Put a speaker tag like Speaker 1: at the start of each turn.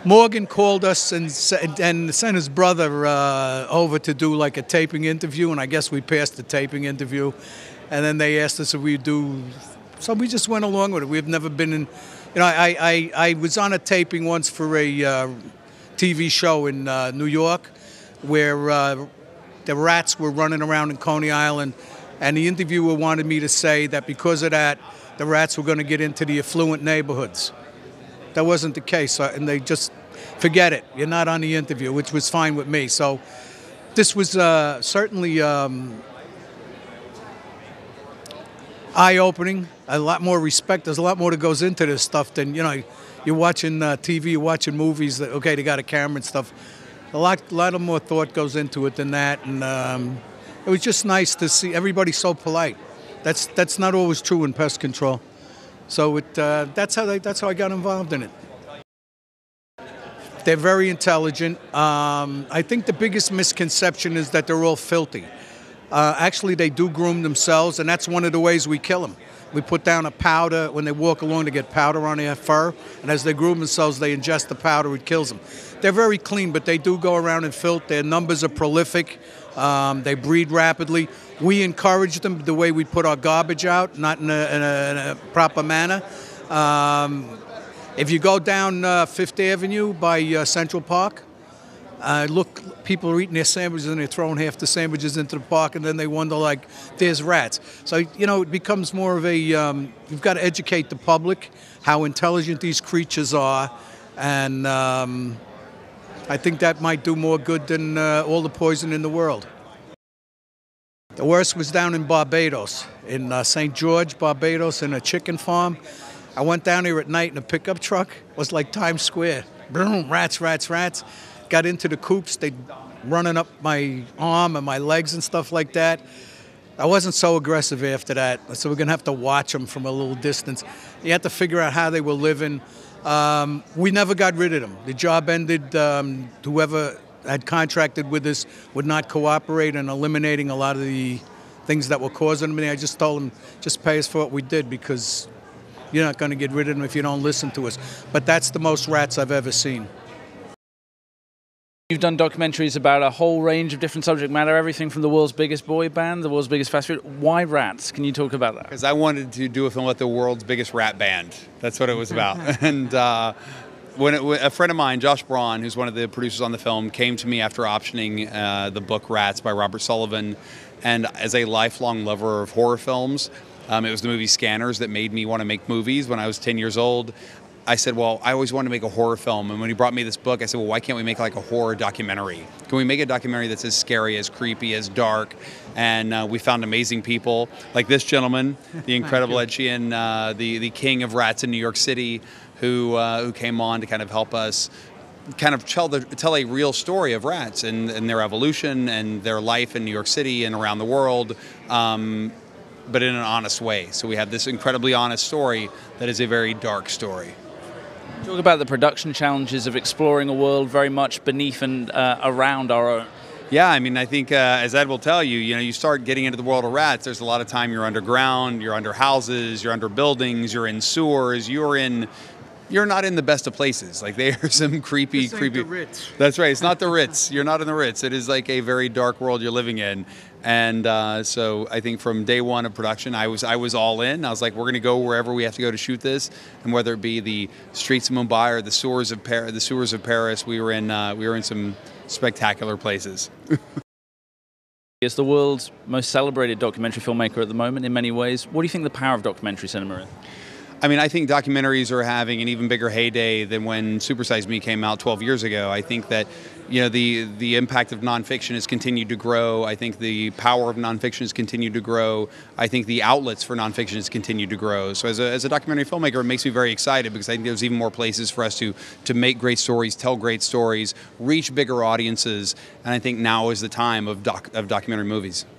Speaker 1: Morgan called us and sent his brother over to do like a taping interview, and I guess we passed the taping interview. And then they asked us if we'd do, so we just went along with it. We've never been in, I was on a taping once for a TV show in New York where the rats were running around in Coney Island, and the interviewer wanted me to say that because of that, the rats were going to get into the affluent neighborhoods. That wasn't the case, and they just, forget it, you're not on the interview, which was fine with me. So this was certainly eye-opening, a lot more respect. There's a lot more that goes into this stuff than, you're watching TV, you're watching movies, that, okay, they got a camera and stuff. A lot of more thought goes into it than that, and it was just nice to see everybody so polite. That's not always true in pest control. So that's how I got involved in it. They're very intelligent. I think the biggest misconception is that they're all filthy. Actually, they do groom themselves, and that's one of the ways we kill them. We put down a powder when they walk along to get powder on their fur, and as they groom themselves, they ingest the powder, it kills them. They're very clean, but they do go around in filth. Their numbers are prolific. They breed rapidly. We encourage them the way we put our garbage out, not in a proper manner. If you go down Fifth Avenue by Central Park, look, people are eating their sandwiches and they're throwing half the sandwiches into the park, and then they wonder, like, there's rats. So, it becomes more of a, you've got to educate the public how intelligent these creatures are, and I think that might do more good than all the poison in the world. The worst was down in Barbados, in St. George, Barbados, in a chicken farm. I went down there at night in a pickup truck. It was like Times Square. Boom, rats, rats, rats. Got into the coops. They running up my arm and my legs and stuff like that. I wasn't so aggressive after that, so we're going to have to watch them from a little distance. You have to figure out how they were living. We never got rid of them. The job ended. Whoever had contracted with us would not cooperate in eliminating a lot of the things that were causing them. I just told them, just pay us for what we did, because you're not going to get rid of them if you don't listen to us. But that's the most rats I've ever seen.
Speaker 2: You've done documentaries about a whole range of different subject matter, everything from the world's biggest boy band, the world's biggest fast food. Why rats? Can you talk about that?
Speaker 3: Because I wanted to do a film about the world's biggest rat band. That's what it was about. And when a friend of mine, Josh Braun, who's one of the producers on the film, came to me after optioning the book Rats by Robert Sullivan, and as a lifelong lover of horror films, it was the movie Scanners that made me want to make movies when I was 10 years old. I said, well, I always wanted to make a horror film, and when he brought me this book, I said, well, why can't we make like a horror documentary? Can we make a documentary that's as scary, as creepy, as dark? And we found amazing people, like this gentleman, the incredible Ed Sheehan, the king of rats in New York City, who came on to kind of help us kind of tell a real story of rats and their evolution and their life in New York City and around the world, but in an honest way. So we have this incredibly honest story that is a very dark story.
Speaker 2: Talk about the production challenges of exploring a world very much beneath and around our own.
Speaker 3: Yeah, I mean, I think as Ed will tell you, you start getting into the world of rats, there's a lot of time you're underground, you're under houses, you're under buildings, you're in sewers, you're not in the best of places. Like, they are some creepy.
Speaker 1: The Ritz.
Speaker 3: That's right. It's not the Ritz. You're not in the Ritz. It is like a very dark world you're living in. And so I think from day one of production, I was all in. I was like, we're going to go wherever we have to go to shoot this, and whether it be the streets of Mumbai or the sewers of Paris, we were in some spectacular places.
Speaker 2: As the world's most celebrated documentary filmmaker at the moment, in many ways, what do you think the power of documentary cinema is?
Speaker 3: I mean, I think documentaries are having an even bigger heyday than when Super Size Me came out 12 years ago. I think that, the impact of nonfiction has continued to grow. I think the power of nonfiction has continued to grow. I think the outlets for nonfiction has continued to grow. So as a documentary filmmaker, it makes me very excited, because I think there's even more places for us to make great stories, tell great stories, reach bigger audiences, and I think now is the time of documentary movies.